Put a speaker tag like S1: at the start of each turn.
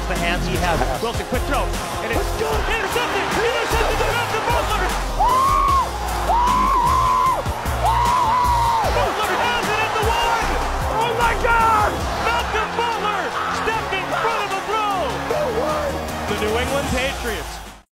S1: against the hands he has. Wilson, quick throw. And it's intercepted! Intercepted to Butler! Butler has it at the one! Oh my God! Malcolm Butler stepped in front of the throw! The New England Patriots